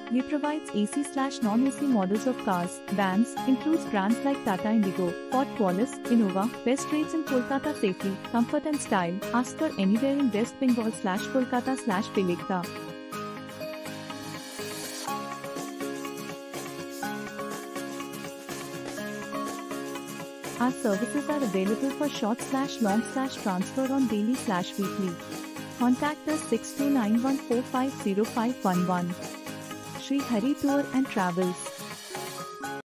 We provides AC/non-AC models of cars, vans, includes brands like Tata Indigo, Ford Qualis, Innova, best rates in Kolkata safely, comfort and style. Ask for anywhere in West Bengal/Kolkata/Pilikta. Our services are available for short/long/transfer on daily/weekly. Contact us 6291450511. Sri Hari Tour and Travels.